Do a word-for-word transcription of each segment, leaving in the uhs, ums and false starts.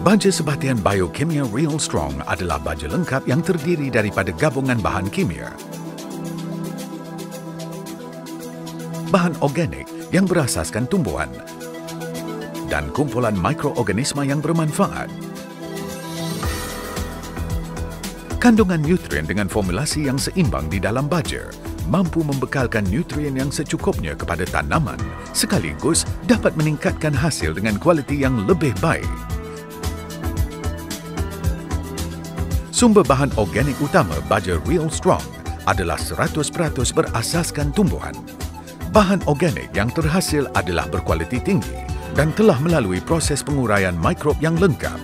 Baja sebatian biokimia Real Strong adalah baja lengkap yang terdiri daripada gabungan bahan kimia, bahan organik yang berasaskan tumbuhan, dan kumpulan mikroorganisma yang bermanfaat. Kandungan nutrien dengan formulasi yang seimbang di dalam baja mampu membekalkan nutrien yang secukupnya kepada tanaman sekaligus dapat meningkatkan hasil dengan kualiti yang lebih baik. Sumber bahan organik utama baja Real Strong adalah seratus peratus berasaskan tumbuhan. Bahan organik yang terhasil adalah berkualiti tinggi dan telah melalui proses penguraian mikrob yang lengkap.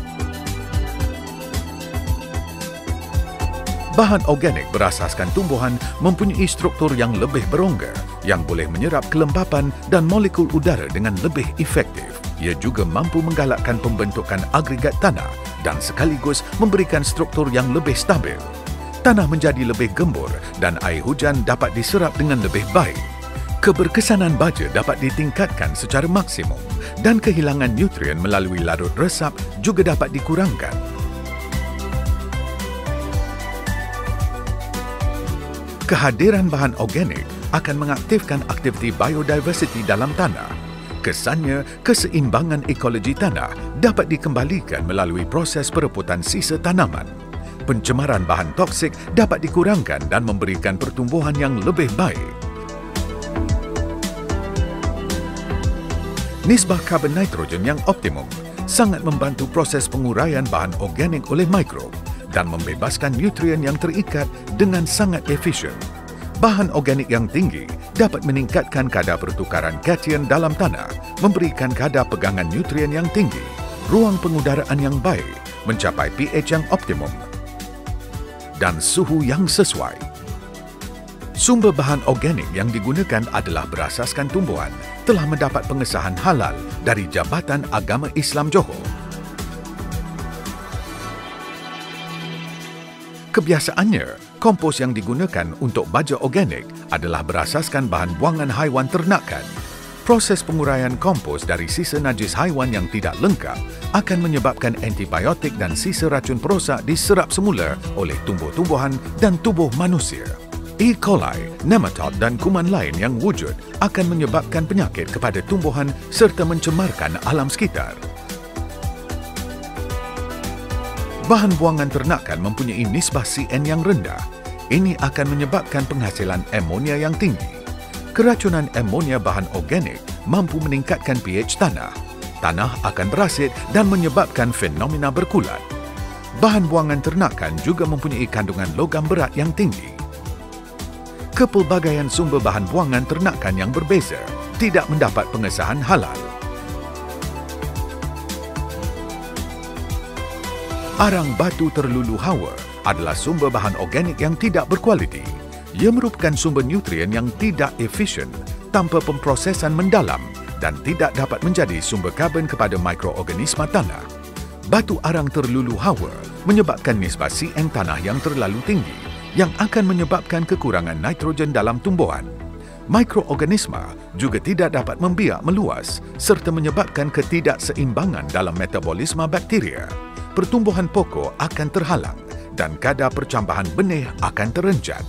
Bahan organik berasaskan tumbuhan mempunyai struktur yang lebih berongga yang boleh menyerap kelembapan dan molekul udara dengan lebih efektif. Ia juga mampu menggalakkan pembentukan agregat tanah dan sekaligus memberikan struktur yang lebih stabil. Tanah menjadi lebih gembur dan air hujan dapat diserap dengan lebih baik. Keberkesanan baja dapat ditingkatkan secara maksimum dan kehilangan nutrien melalui larut resap juga dapat dikurangkan. Kehadiran bahan organik akan mengaktifkan aktiviti biodiversiti dalam tanah. Kesannya, keseimbangan ekologi tanah dapat dikembalikan melalui proses pereputan sisa tanaman. Pencemaran bahan toksik dapat dikurangkan dan memberikan pertumbuhan yang lebih baik. Nisbah karbon nitrogen yang optimum sangat membantu proses penguraian bahan organik oleh mikrob dan membebaskan nutrien yang terikat dengan sangat efisien. Bahan organik yang tinggi dapat meningkatkan kadar pertukaran kation dalam tanah, memberikan kadar pegangan nutrien yang tinggi, ruang pengudaraan yang baik, mencapai pH yang optimum, dan suhu yang sesuai. Sumber bahan organik yang digunakan adalah berasaskan tumbuhan telah mendapat pengesahan halal dari Jabatan Agama Islam Johor. Kebiasaannya, kompos yang digunakan untuk baja organik adalah berasaskan bahan buangan haiwan ternakan. Proses penguraian kompos dari sisa najis haiwan yang tidak lengkap akan menyebabkan antibiotik dan sisa racun perosak diserap semula oleh tumbuh-tumbuhan dan tubuh manusia. E. coli, nematod dan kuman lain yang wujud akan menyebabkan penyakit kepada tumbuhan serta mencemarkan alam sekitar. Bahan buangan ternakan mempunyai nisbah C N yang rendah. Ini akan menyebabkan penghasilan amonia yang tinggi. Keracunan amonia bahan organik mampu meningkatkan pH tanah. Tanah akan berasid dan menyebabkan fenomena berkulat. Bahan buangan ternakan juga mempunyai kandungan logam berat yang tinggi. Kepelbagaian sumber bahan buangan ternakan yang berbeza tidak mendapat pengesahan halal. Arang batu terlulu hawa adalah sumber bahan organik yang tidak berkualiti. Ia merupakan sumber nutrien yang tidak efisien tanpa pemprosesan mendalam dan tidak dapat menjadi sumber karbon kepada mikroorganisma tanah. Batu arang terlulu hawa menyebabkan nisbah C N tanah yang terlalu tinggi yang akan menyebabkan kekurangan nitrogen dalam tumbuhan. Mikroorganisma juga tidak dapat membiak meluas serta menyebabkan ketidakseimbangan dalam metabolisme bakteria. Pertumbuhan pokok akan terhalang dan kadar percambahan benih akan terenjat.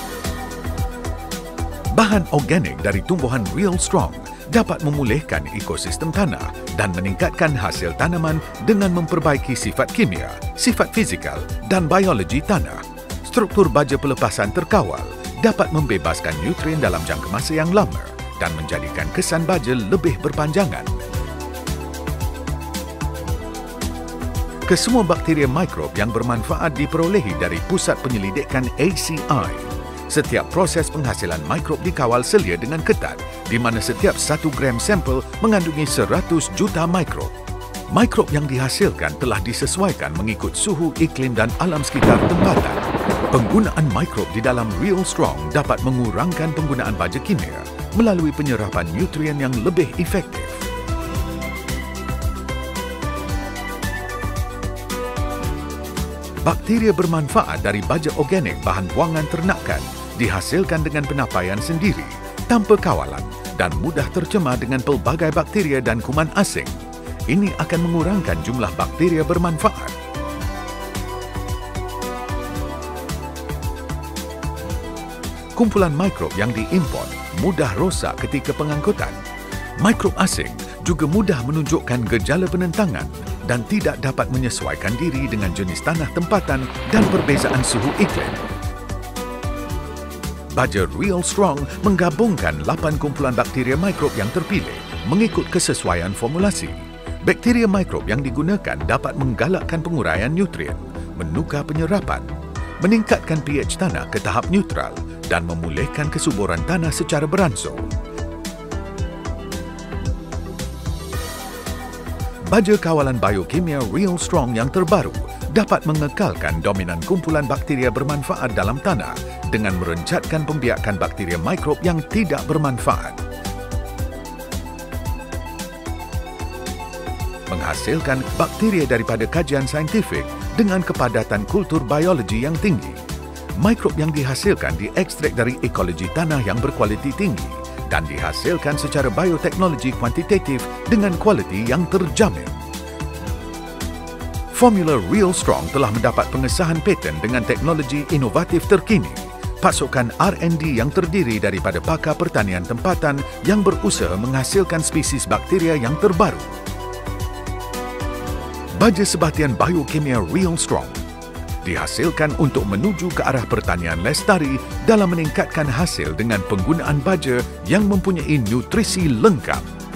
Bahan organik dari tumbuhan Real Strong dapat memulihkan ekosistem tanah dan meningkatkan hasil tanaman dengan memperbaiki sifat kimia, sifat fizikal dan biologi tanah. Struktur baja pelepasan terkawal dapat membebaskan nutrien dalam jangka masa yang lama dan menjadikan kesan baja lebih berpanjangan. Kesemua bakteria mikrob yang bermanfaat diperolehi dari pusat penyelidikan A C I. Setiap proses penghasilan mikrob dikawal selia dengan ketat, di mana setiap satu gram sampel mengandungi seratus juta mikrob. Mikrob yang dihasilkan telah disesuaikan mengikut suhu, iklim dan alam sekitar tempatan. Penggunaan mikrob di dalam Real Strong dapat mengurangkan penggunaan baja kimia melalui penyerapan nutrien yang lebih efektif. Bakteria bermanfaat dari baja organik bahan buangan ternakan dihasilkan dengan penapaian sendiri, tanpa kawalan dan mudah tercemar dengan pelbagai bakteria dan kuman asing. Ini akan mengurangkan jumlah bakteria bermanfaat. Kumpulan mikrob yang diimport mudah rosak ketika pengangkutan. Mikrob asing juga mudah menunjukkan gejala penentangan dan tidak dapat menyesuaikan diri dengan jenis tanah tempatan dan perbezaan suhu iklim. Baja Real Strong menggabungkan lapan kumpulan bakteria mikrob yang terpilih mengikut kesesuaian formulasi. Bakteria mikrob yang digunakan dapat menggalakkan penguraian nutrien, menukar penyerapan, meningkatkan pH tanah ke tahap neutral dan memulihkan kesuburan tanah secara beransur. Baja kawalan biokimia Real Strong yang terbaru dapat mengekalkan dominan kumpulan bakteria bermanfaat dalam tanah dengan merencatkan pembiakan bakteria mikrob yang tidak bermanfaat. Menghasilkan bakteria daripada kajian saintifik dengan kepadatan kultur biologi yang tinggi. Mikrob yang dihasilkan diekstrak dari ekologi tanah yang berkualiti tinggi dan dihasilkan secara bioteknologi kuantitatif dengan kualiti yang terjamin. Formula Real Strong telah mendapat pengesahan paten dengan teknologi inovatif terkini. Pasukan R and D yang terdiri daripada pakar pertanian tempatan yang berusaha menghasilkan spesies bakteria yang terbaru. Baja sebatian biokimia Real Strong dihasilkan untuk menuju ke arah pertanian lestari dalam meningkatkan hasil dengan penggunaan baja yang mempunyai nutrisi lengkap.